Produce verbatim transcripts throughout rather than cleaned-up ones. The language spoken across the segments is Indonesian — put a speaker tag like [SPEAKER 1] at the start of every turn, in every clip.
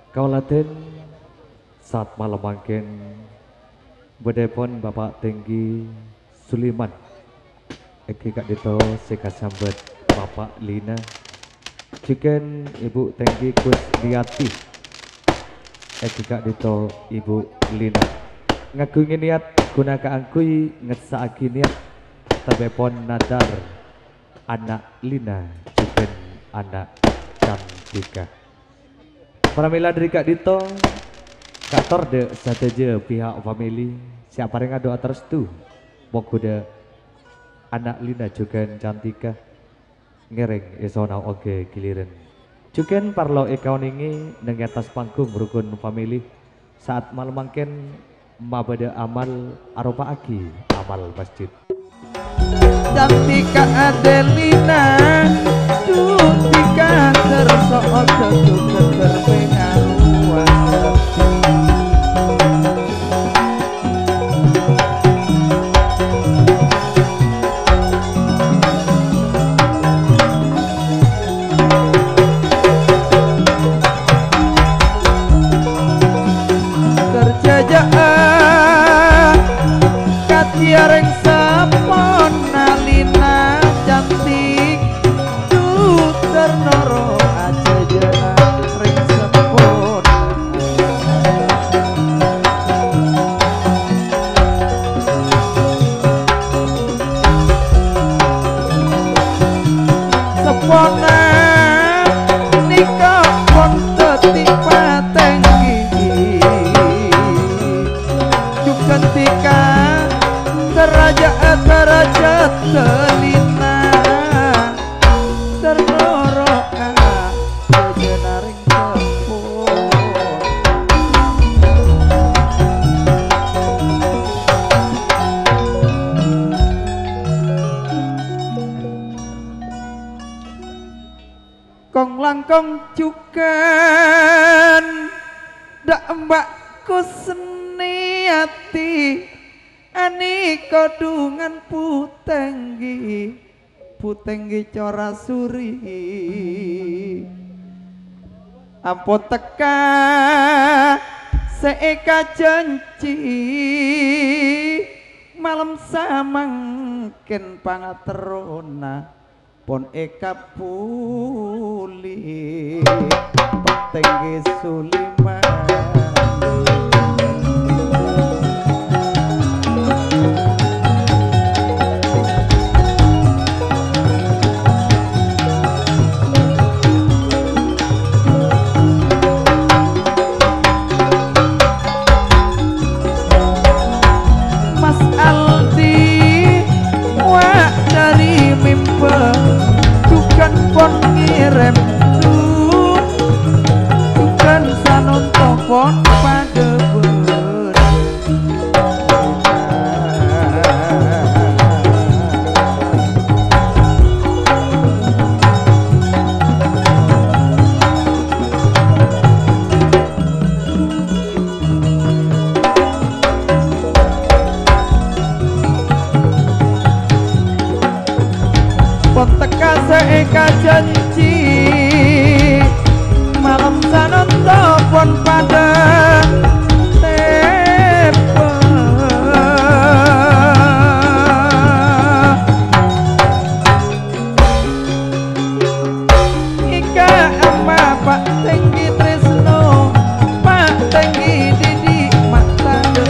[SPEAKER 1] Kauladen saat malam mangken bedepon Bapak Tenggi Suliman Eki Kak Dito Seka sambet Bapak Lina Ciken Ibu Tenggi Kusdiati Eki Kak Dito Ibu Lina ngaku niat guna kaangkui ngesaki niat tebepon nadar anak Lina Ciken anak Cantika Pramila dari Kak Dito Kator de sateje pihak family siapa yang doa terus tuh mokuda anak Lina juga Cantika ngereng isona oke giliran juga parlo ekawan ini neng atas panggung rukun family saat malam mangken mabada amal aropa aki amal masjid
[SPEAKER 2] Cantika Adelina Cantika tersoot juga berpengaruhan kerjaan katiareng sapon nalina cantik tuh ternoro aja jalan ring sepon sepona nikah pon tetik patenggi ketika derajat derajat kelina ternoroka sejenaring sepon kong langkong cukan dak mbakku seniati ani kodungan putenggi putenggi cora suri ampun teka seeka janji malam samangken pangaterona pon eka puli petenggi Suliman pon ngirim tuh bukan sanonto pon pada ber pon teka seeka janji malam sanonto pon pada tepe ika apa Pak Tenggi Tresno Pak Tenggi Didi Matado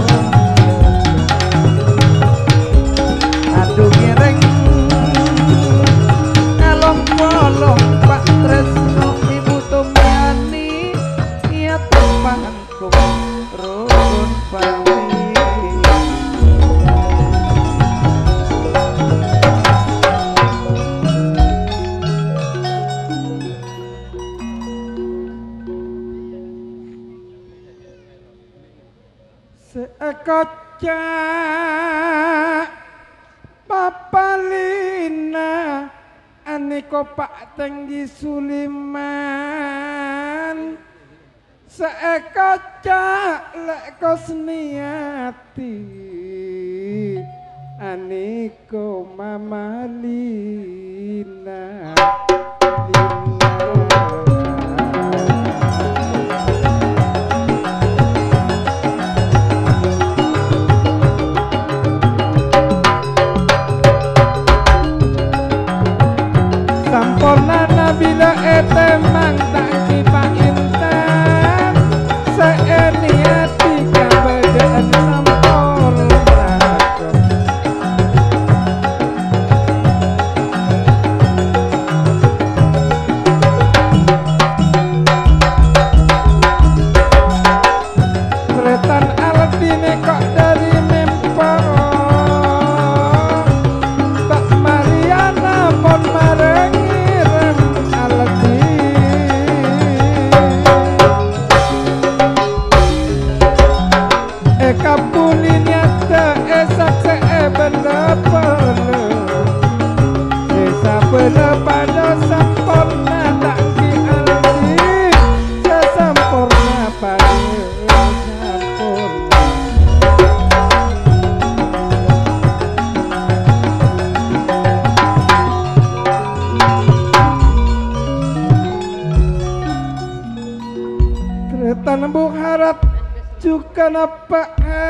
[SPEAKER 2] aduh gireng polong Pak Tresno Ibu Tumiani iya tempangku rukun family seekocak Papa Lina aniko Pak Tenggi Suliman seeka cak lek kosniati aniko Mama Lina Lina pada sempurna tak dialami sesempurna pada sempurna Tretan buharat juga napa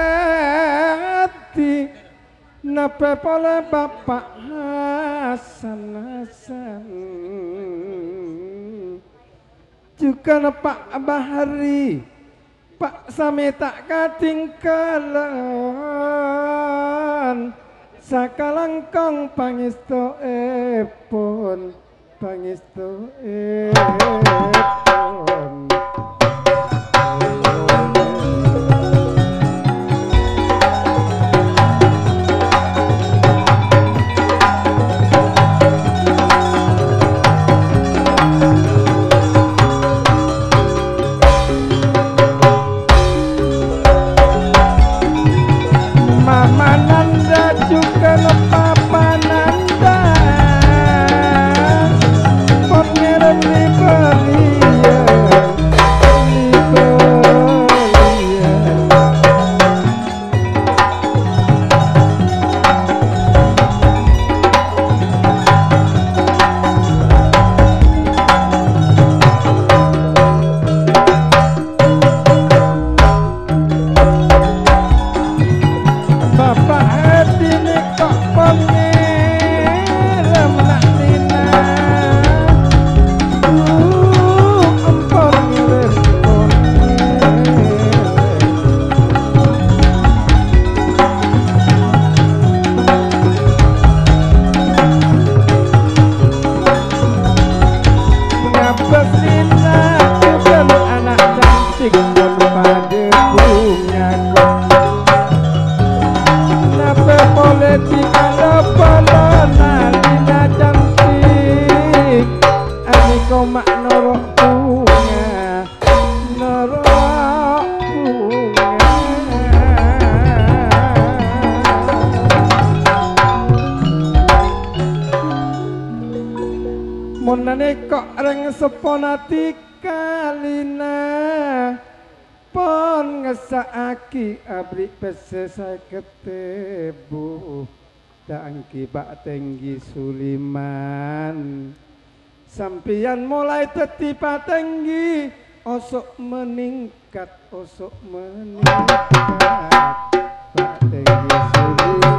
[SPEAKER 2] hati napa pola bapak Hasan Hasan juga napa Bahari Pak Sami tak katinggalan sakalangkong pangestu epon pangestu epon Monane kok reng seponati kalina pon ngesaki abri pese saketebu dangki bak tinggi Suliman sampian mulai tetipa tinggi osok meningkat osok meningkat bak tinggi Suliman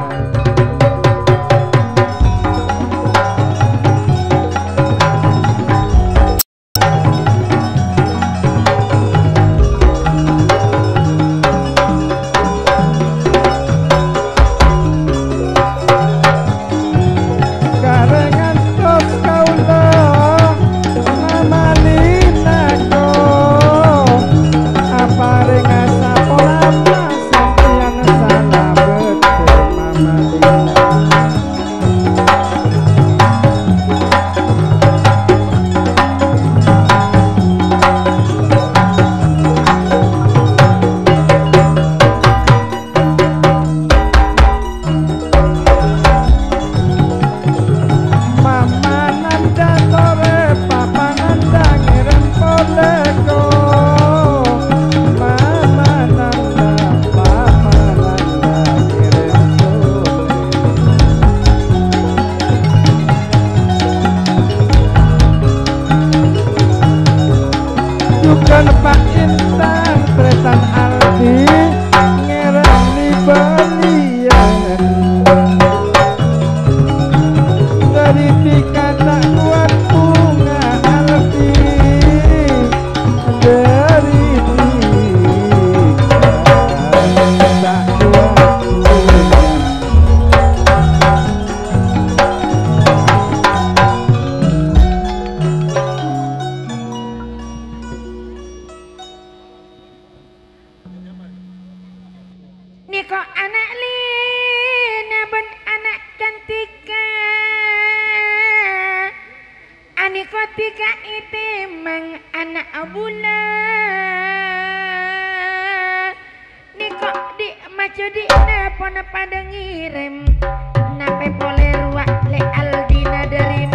[SPEAKER 2] Pak Intan Tretan Aldi ngerang di balian dari tiga tak kuat bunga Aldi dari tiga tak kuat bunga
[SPEAKER 3] Niko anak Lina ben anak cantika Aniko tiga itimang anak bula Niko di maco di nepon pada ngirim Nape pole ruak le Aldina dari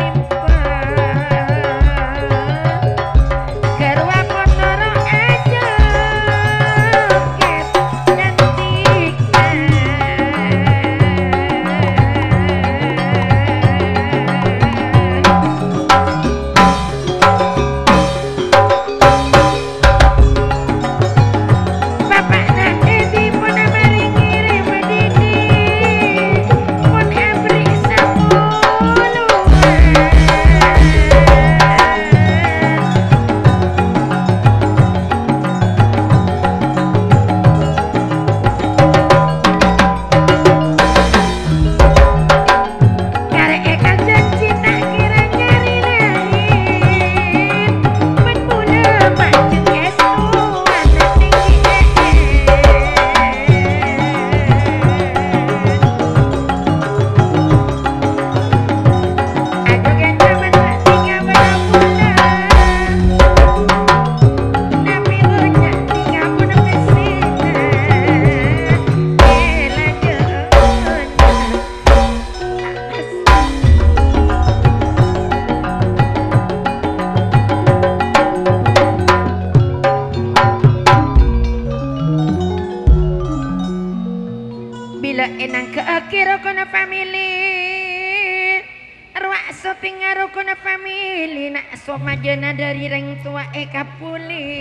[SPEAKER 3] kira kono family ruak syuting karo kono family nak somajana dari reng tua eka puli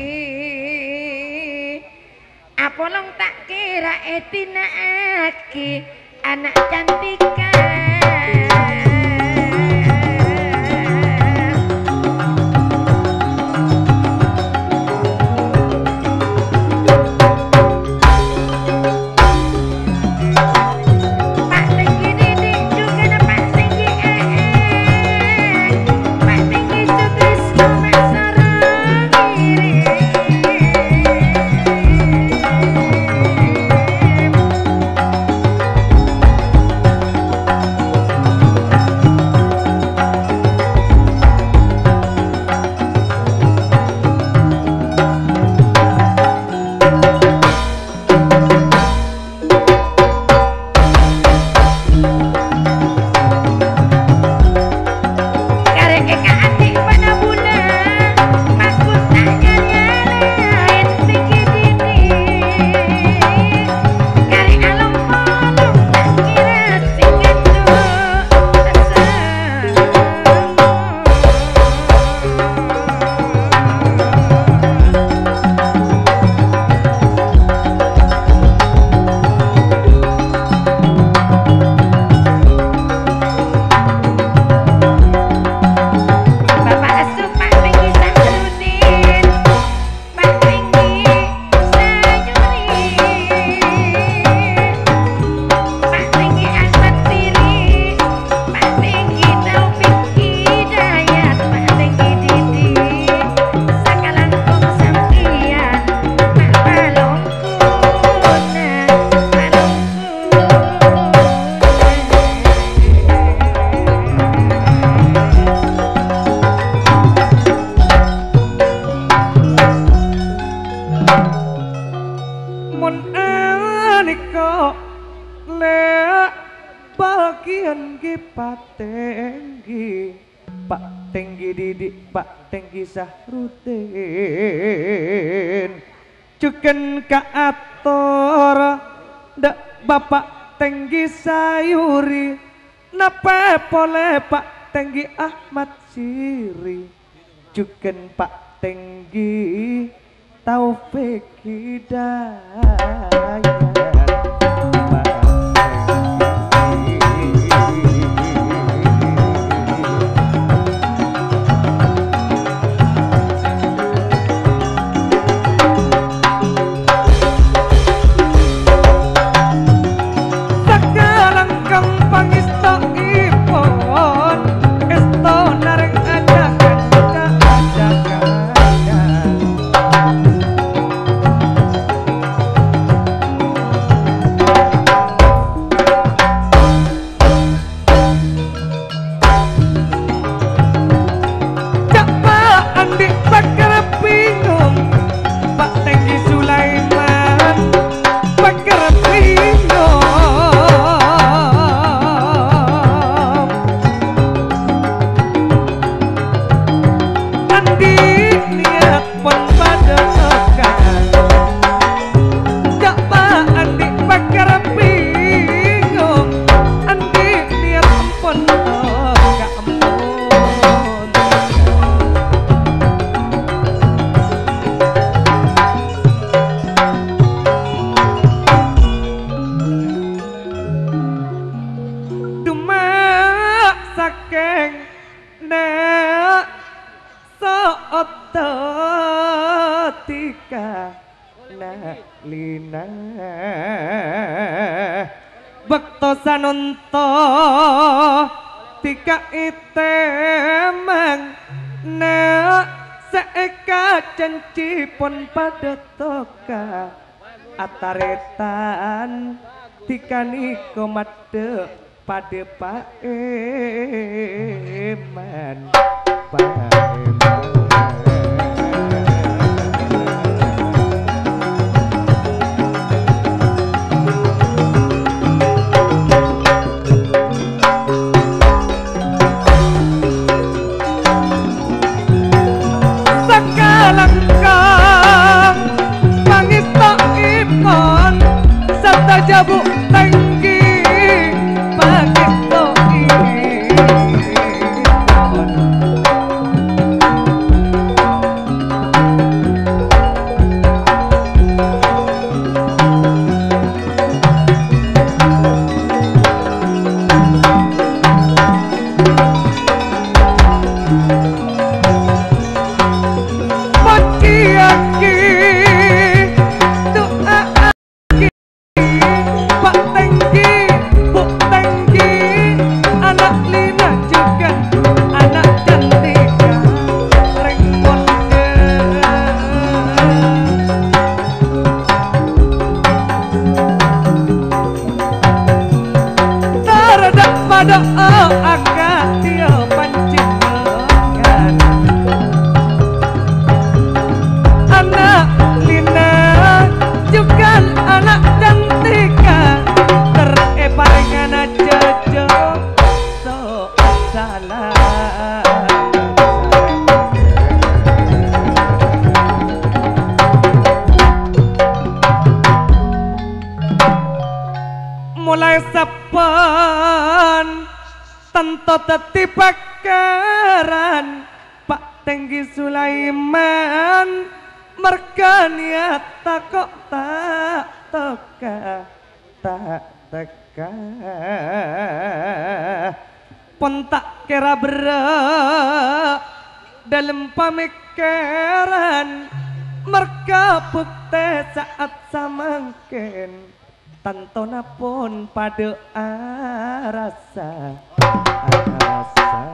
[SPEAKER 3] apolong tak kira etina aki anak cantika
[SPEAKER 2] Sahrudin cuken ka ator ndak bapak Tenggi Sayuri napa pole Pak Tenggi Ahmad Siri cuken Pak Tenggi Taufik Hidayat Sanonto tika itemang nek seeka janji pun pada toka ataretan tika niko made pada paeman paeman Jabu Tenggi salam mulai sapan tentu teti bakaran Pak Tenggi Sulaiman merkaniat tak kok tak teka tak teka pun tak kira berat dalam pemikiran merka bukti saat samangkin tantona pun pada rasa rasa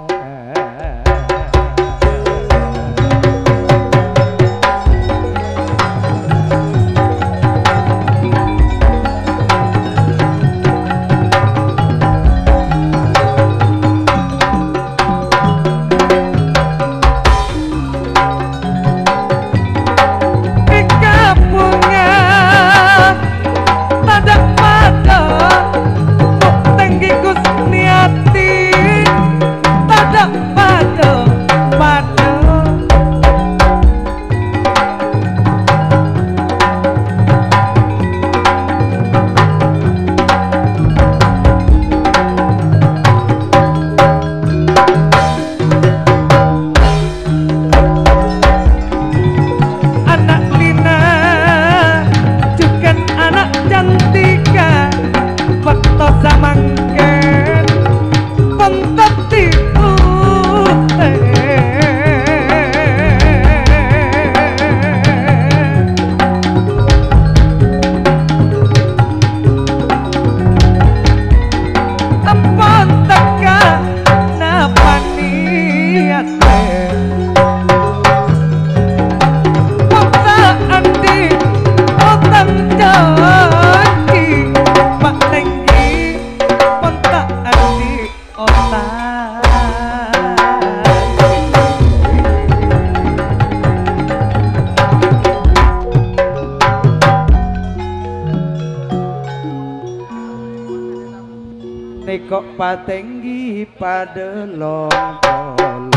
[SPEAKER 2] kok patenggi pada long tolong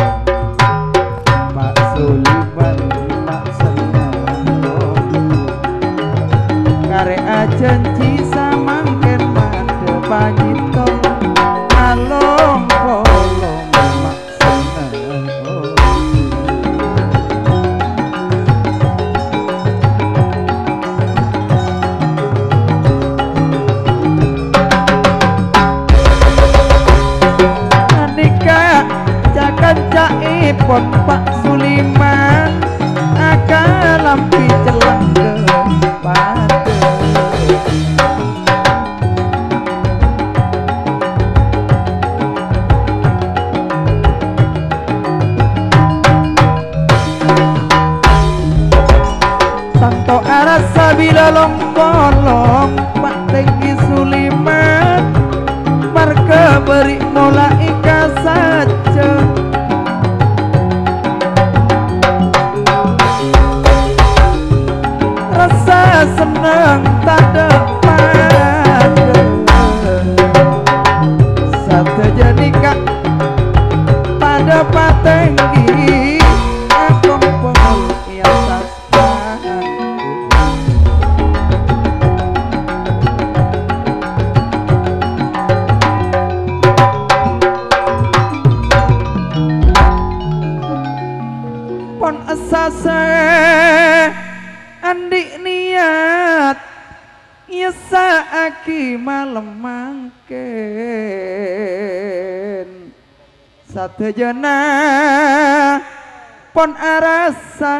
[SPEAKER 2] Pak Suliman tak senang kare ajanji samangken pada panyitong along kolong mak senang pon Pak Suliman akan lampi celang kepada tanto arah sabila long kolong Pak Tenggi Suliman marga beri mulai saja rasa senang tak dapat satu jenika tak dapat tinggi aku pun atas pon asase andik niat nyesa aki malam mangken satu jana pon arasa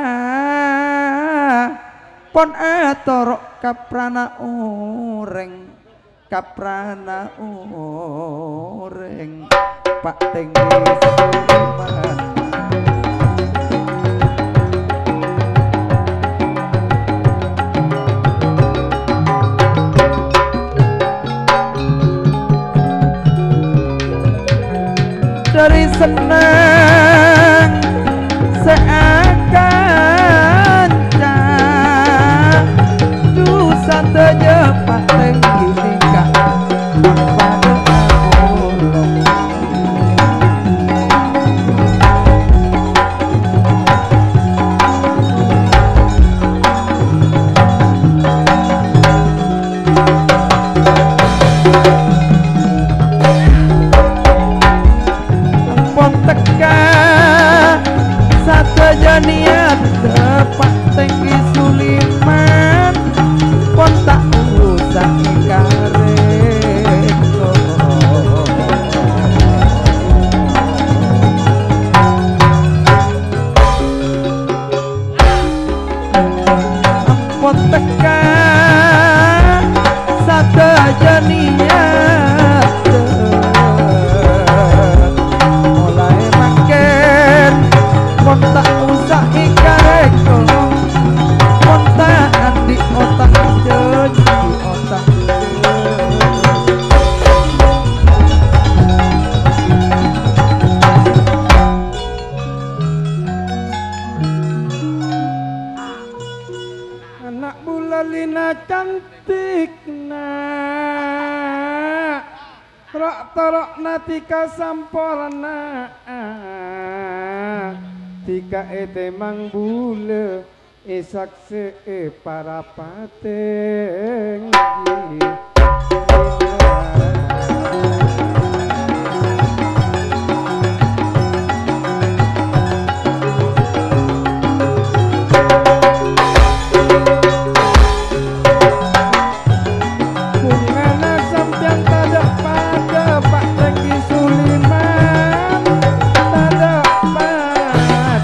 [SPEAKER 2] pon atorok kaprana ureng kaprana ureng Pak Tenggi Suliman dari senang seakan cak dosa terjepat tinggi tingkah pada Allah pon teka sateja niat Pak Tenggi Suliman pon tak usah kareko pon teka sateja niat mulai makin pon tak usah ikareko pon tak di otak jen di otak anak bulalina cantik nak rok torok natika samporana tika ete mang bule esak se e para pateng bungana sampian tada pada Pak Tenggi Suliman tada pada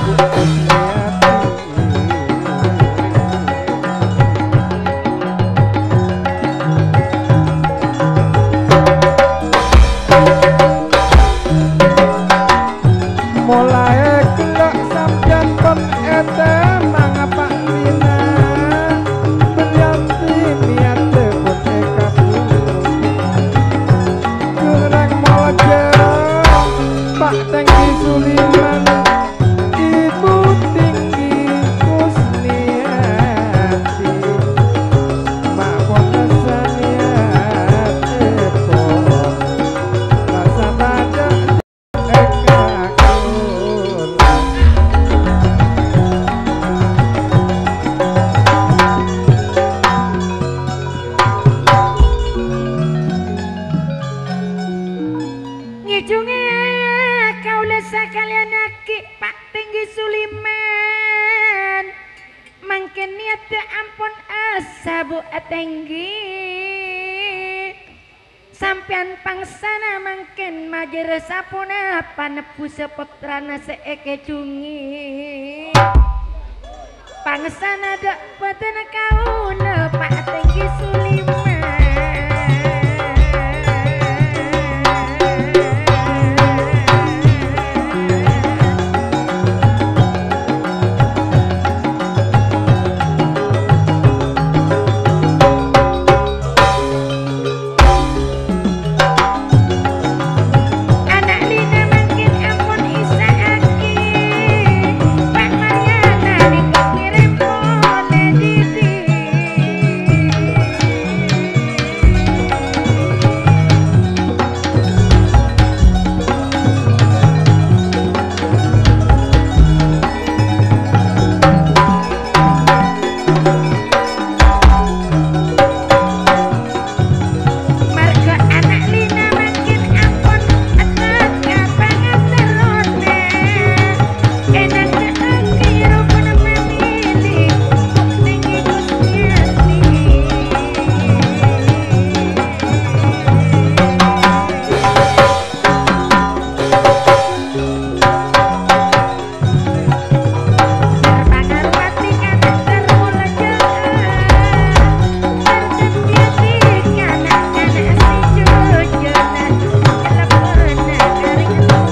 [SPEAKER 2] mulai kelak sampian pon ete mangapa lina beryanti niat pun eka kurang mojo Pak Tenggi Suliman Ibu Tinggi Kusniati mak pon saniat pon rasa tada eka
[SPEAKER 3] ngijunge kaula sakalian aki Pak Tenggi Suliman mangken niat teu ampun asa Bu Tenggi sampean pangsana mangken majer sapuna panepu seputrana seeke jungi pangsana dak boten kauna Pak Tenggi Suliman anak lina mangkin ampun isa aki Pak Maryana nikok mirip pone didi marga anak lina mangkin ampun teka banget terone enak aki rukun memilih Tenggi Kusniati terpangarwati kana termulajaan terjadi kana kana si jojonan lepena garing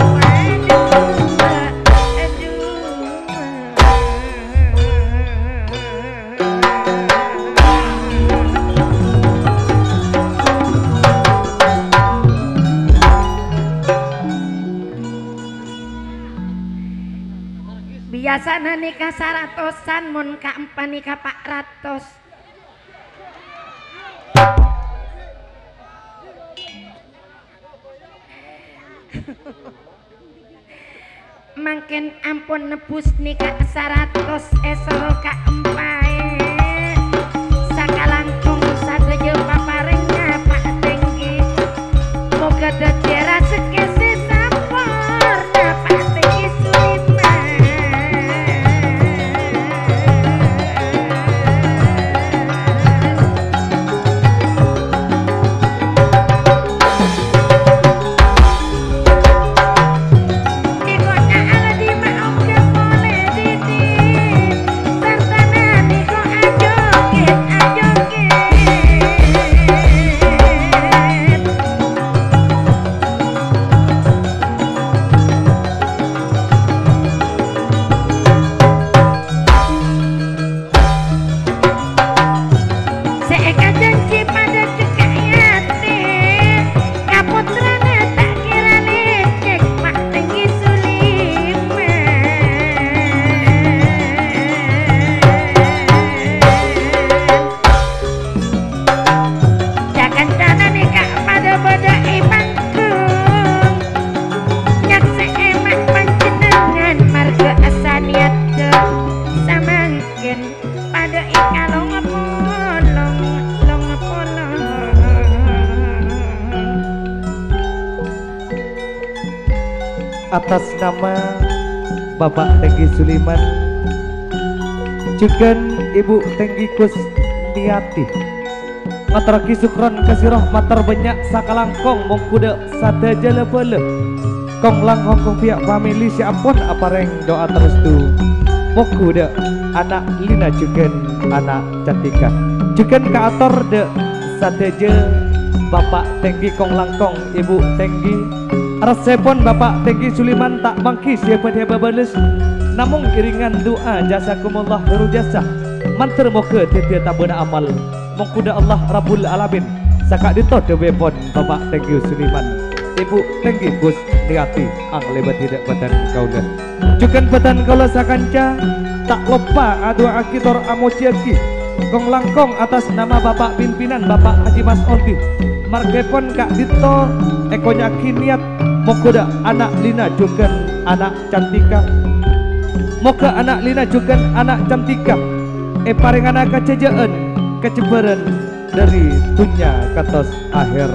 [SPEAKER 3] biasana nikah saratosan mun kaempan nikah Pak Ratos mangken ampun nebus nikah saratos esok kaempae sakalangkung sadejo paparengnya Pak Tenggi moga dadi rezeki sampun
[SPEAKER 1] atas nama Bapak Tenggi Suliman juga Ibu Tenggi Kusniati matraki sukron kasirah matar banyak sakalangkong mongkuda sate jala pele kong langhong kong pihak family siapun apareng doa terus tu mongkuda anak Lina juga anak Cantika juga ke ator de sate jala Bapak Tenggi kong langkong Ibu Tenggi resepon Bapak Tenggi Suliman tak mangki siapa dia babales namun iringan doa jazakumullah khairu jasa mantar moga titia tabuna amal mongkuda Allah Rabbul Alamin sakak dito dewepon Bapak Tenggi Suliman Ibu Tenggi Kusniati ang lebat tidak badan kaula juga badan kaula sakanca tak lupa adu akitor amociaki kong langkong atas nama Bapak pimpinan Bapak Haji Mas Ondi margepon Kak Dito ekonya kiniat moga anak Lina juga anak Cantika moga anak Lina juga anak Cantika e paringana kecejaan kecebaran dari dunia katos akhir.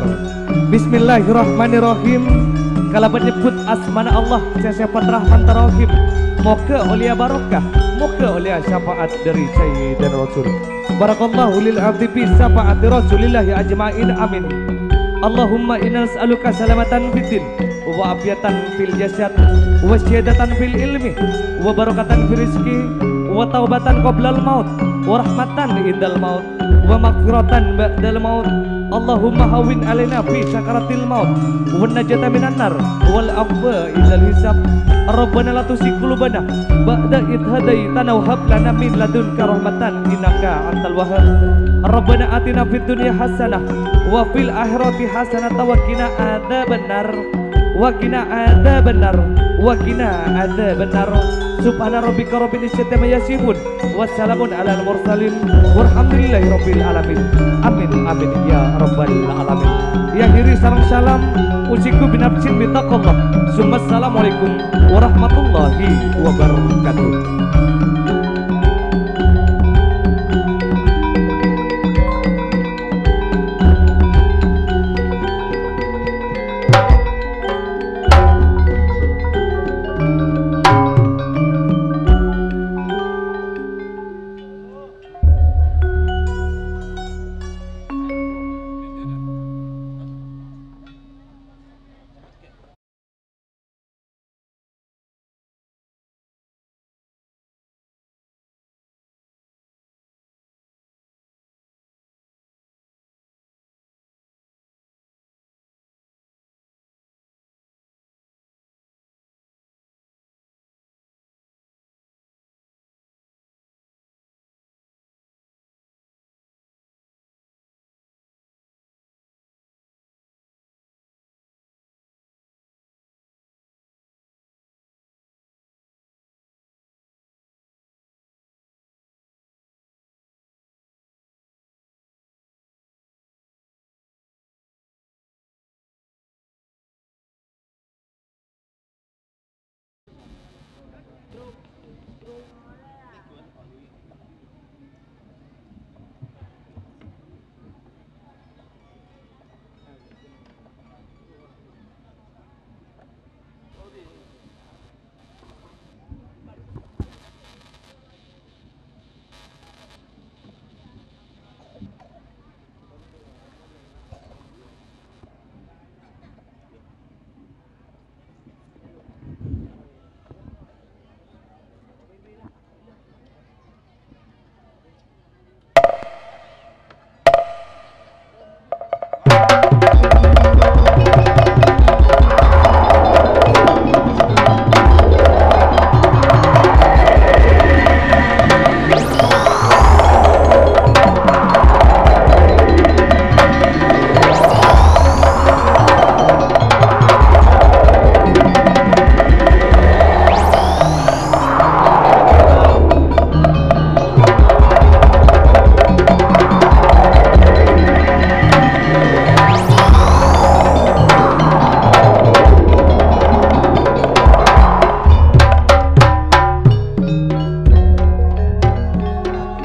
[SPEAKER 1] Bismillahirrahmanirrahim. Kalau menyebut asmana Allah syafaat rahman tarahim moga ulia barokah moga ulia syafaat dari Sayyid dan Rasul barakallahu lil ardi bi syafaat Rasulillah ya ajmain amin. Allahumma inna nas'aluka salamatan fiddin wa afiatan fil jasad wa syahadatan fil ilmi wa barakatan fil rizki wa taubatan qoblal maut wa rahmatan indal maut wa maghfiratan ba'dal maut. Allahumma hawin alaina fi sakaratil maut wa najata minan nar wal afwa ilal hisab. Rabbana la tuzigh qulubana ba'da idh hadaitana wa hab lana min ladunka rahmatan innaka antal wahhab. Rabbana atina fid dunya hasanah wa fil akhirati hasanah wa qina adzabannar wa qina adzabannar wa qina adzabannar. Subhana rabbika rabbil izzati amma yasifun wassalamun alal mursalin walhamdulillahi rabbil alamin. Amin amin ya rabbal alamin. Ya akhiri sareng salam usiku binafsin bitaqallah. Summa assalamualaikum warahmatullahi wabarakatuh.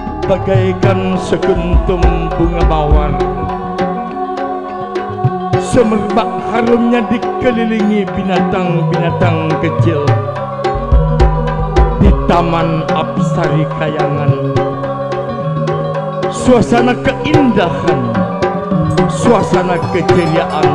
[SPEAKER 2] bagaikan sekuntum bunga mawar semerbak harumnya dikelilingi binatang-binatang kecil. Di Taman Apsari Kayangan, suasana keindahan, suasana keceriaan.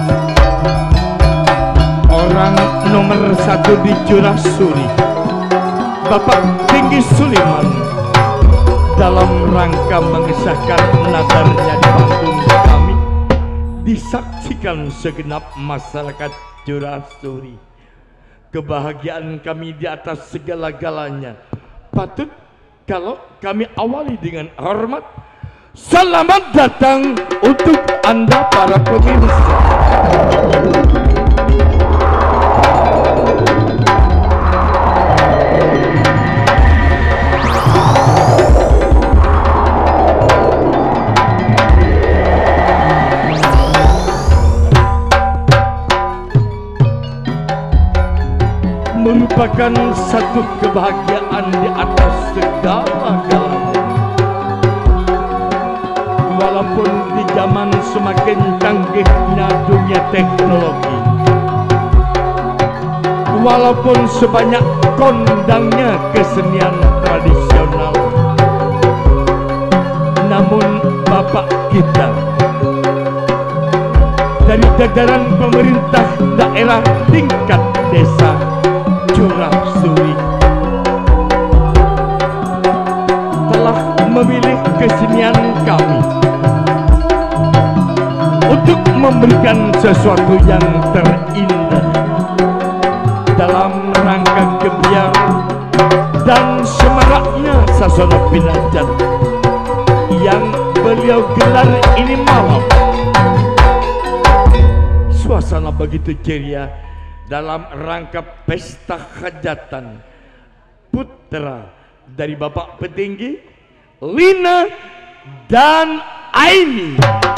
[SPEAKER 2] Orang nomor satu di Curah Suri, Bapak Tinggi Suliman, dalam rangka mengesahkan nadarnya di panggung kami, disaksikan segenap masyarakat Curah Suri. Kebahagiaan kami di atas segala-galanya patut kalau kami awali dengan hormat. Selamat datang untuk Anda para pemirsa. Merupakan satu kebahagiaan di atas segala-galanya. Walaupun di zaman semakin canggihnya dunia teknologi, walaupun sebanyak kondangnya kesenian tradisional, namun Bapak kita dari jajaran pemerintah daerah tingkat desa Curah Suri telah memilih kesenian kami untuk memberikan sesuatu yang terindah dalam rangka gebiar dan semaraknya sasana pinajat yang beliau gelar ini malam. Suasana begitu ceria dalam rangka pesta hajatan putra dari Bapak Petinggi, Lina dan Aini.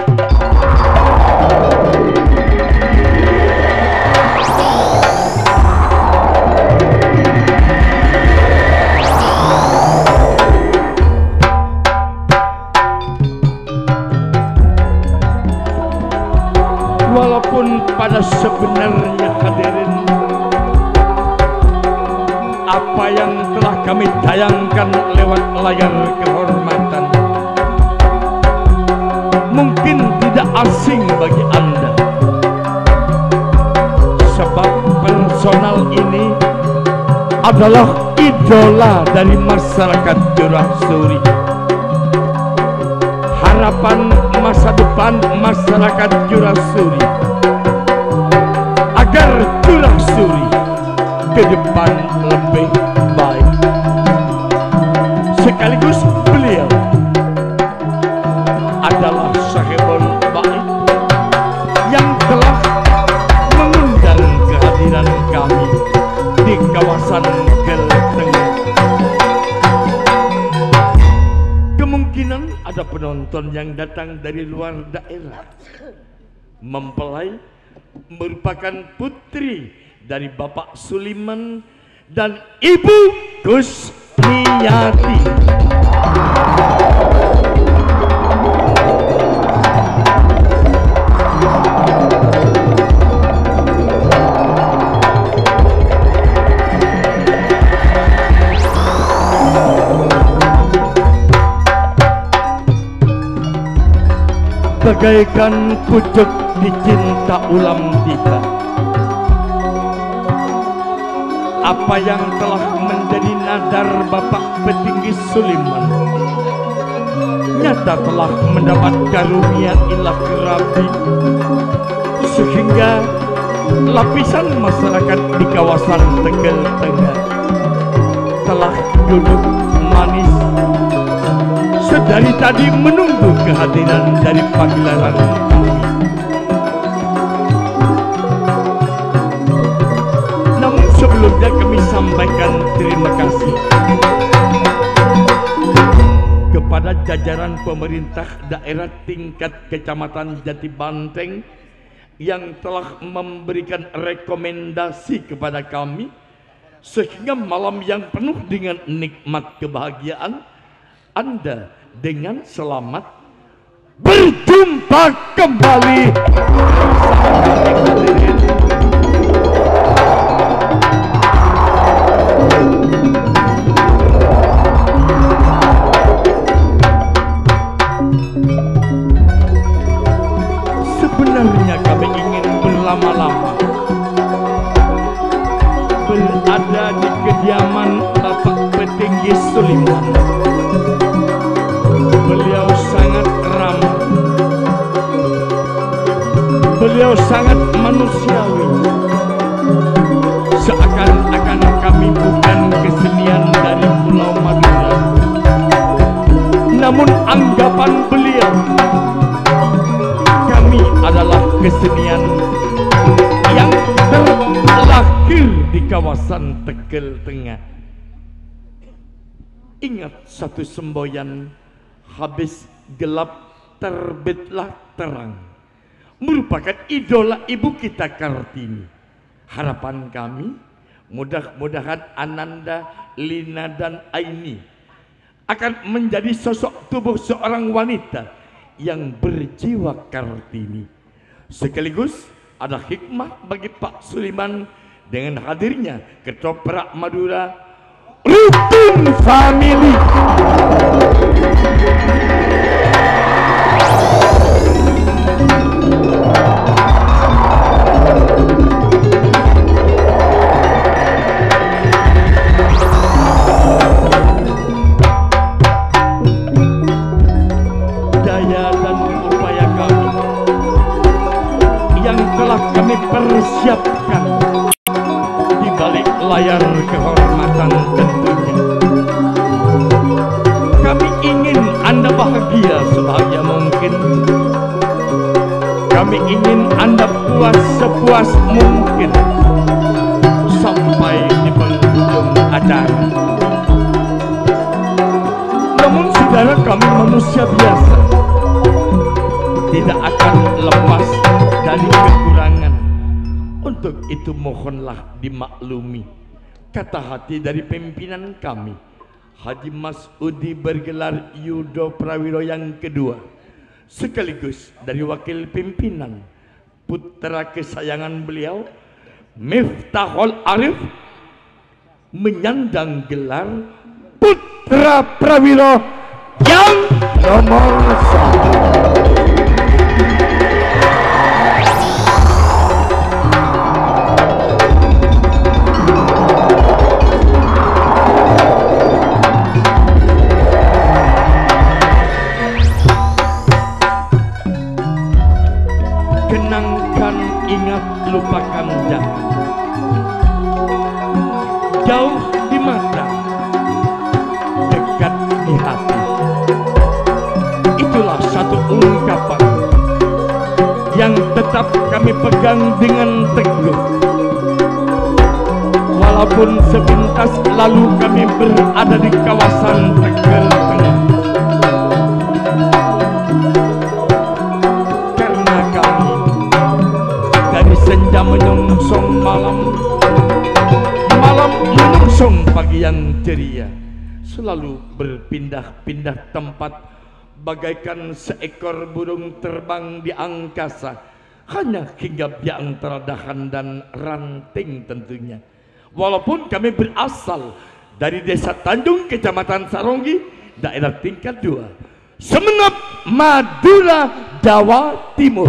[SPEAKER 2] Walaupun pada sebenarnya hadirin, apa yang telah kami tayangkan lewat layar kehormatan mungkin tidak asing bagi Anda, sebab personal ini adalah idola dari masyarakat Curah Suri. Harapan masa depan masyarakat Curah Suri agar Curah Suri ke depan lebih baik. Sekaligus beliau adalah sahibul baik yang telah mengundang kehadiran kami di kawasan Gelteng. Kemungkinan ada penonton yang datang dari luar daerah mempelai merupakan putri dari Bapak Suliman dan Ibu Kusniati. Bagaikan pucuk di cinta ulam kita, apa yang telah menjadi nadar Bapak Petinggi Suliman nyata telah mendapat karunia ilah Rabbi, sehingga lapisan masyarakat di kawasan Tegal Tengah telah duduk manis sedari tadi menunggu kehadiran dari pagelaran kami. Namun sebelumnya kami sampaikan terima kasih kepada jajaran pemerintah daerah tingkat Kecamatan Jati Banteng yang telah memberikan rekomendasi kepada kami, sehingga malam yang penuh dengan nikmat kebahagiaan Anda dengan selamat berjumpa kembali sebenarnya kami ingin berlama-lama berada di kediaman Bapak Petinggi Suliman. Beliau sangat ramah, beliau sangat manusiawi, seakan-akan kami bukan kesenian dari Pulau Madura. Namun anggapan beliau, kami adalah kesenian yang terlahir di kawasan Tegal Tengah. Ingat satu semboyan, habis gelap terbitlah terang, merupakan idola ibu kita Kartini. Harapan kami mudah-mudahan Ananda, Lina dan Aini akan menjadi sosok tubuh seorang wanita yang berjiwa Kartini. Sekaligus ada hikmah bagi Pak Suliman dengan hadirnya ketoprak Madura Rukun Family. Daya dan upaya kami yang telah kami persiapkan di balik layar kehormatan tentunya. Kami ingin Anda bahagia sebahagia mungkin. Kami ingin Anda puas sepuas mungkin sampai di penghujung acara. Namun saudara, kami manusia biasa, tidak akan lepas dari kekurangan. Untuk itu mohonlah dimaklumi kata hati dari pimpinan kami, Haji Masudi bergelar Yudo Prawiro yang kedua, sekaligus dari wakil pimpinan putra kesayangan beliau Miftahul Arif menyandang gelar Putra Prawiro yang nomor satu. Kenangkan, ingat, lupakan jangan. Jauh di mata, dekat di hati. Itulah satu ungkapan yang tetap kami pegang dengan teguh. Walaupun sepintas lalu kami berada di kawasan Tegal Tengah, karena kami dari senja menyongsong malam, malam menyongsong pagi yang ceria, selalu berpindah-pindah tempat bagaikan seekor burung terbang di angkasa, hanya hinggap di antara dahan dan ranting tentunya. Walaupun kami berasal dari desa Tanjung, kecamatan Saronggi, daerah tingkat dua, Semenep, Madura, Jawa Timur.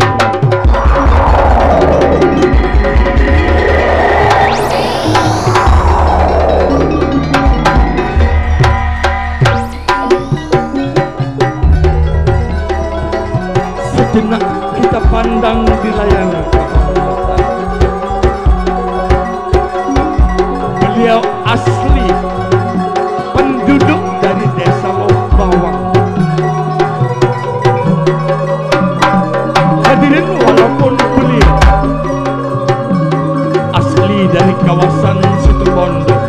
[SPEAKER 2] Sejenak kita pandang di layar kehormatan. Beliau asli penduduk dari desa Lobawang. Hadirin, walaupun beliau asli dari kawasan Situbondo,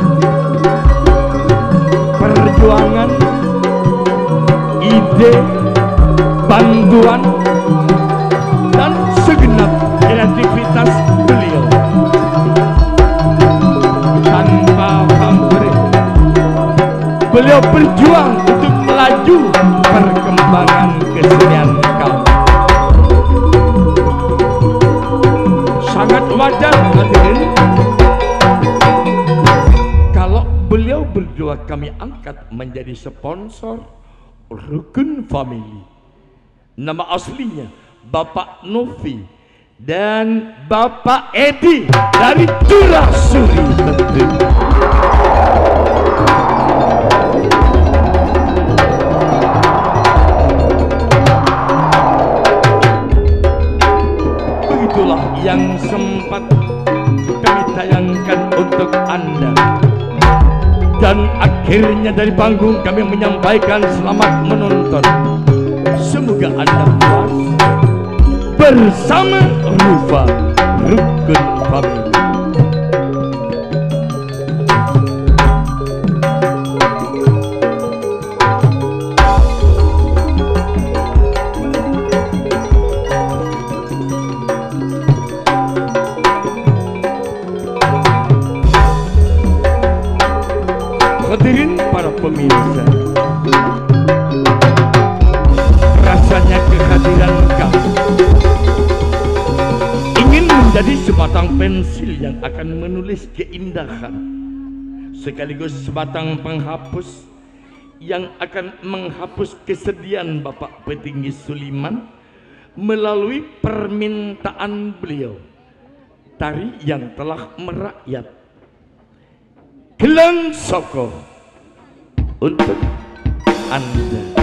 [SPEAKER 2] perjuangan, ide, bantuan, dan segenap kreativitas beliau tanpa pamrih, beliau berjuang untuk melaju perkembangan kesenian kami. wajar hadirin kalau beliau berdua kami angkat menjadi sponsor Rukun Family. Nama aslinya Bapak Novi dan Bapak Edi dari Curah Suri tentu. Begitulah yang sempat kami tayangkan untuk Anda. Dan akhirnya dari panggung kami menyampaikan selamat menonton. Semoga Anda puas bersama Rufa Rukun Family. Hadirin para pemirsa, rasanya kehadiran kamu ingin menjadi sebatang pensil yang akan menulis keindahan, sekaligus sebatang penghapus yang akan menghapus kesedihan Bapak Petinggi Suliman melalui permintaan beliau, tari yang telah merakyat. Gelang Soko untuk Anda.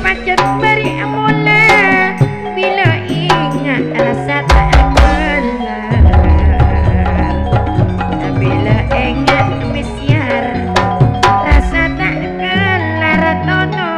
[SPEAKER 3] pancet beri mula bila ingat rasa tak belar bila ingat misyar rasa tak kelar tono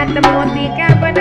[SPEAKER 3] temu tiga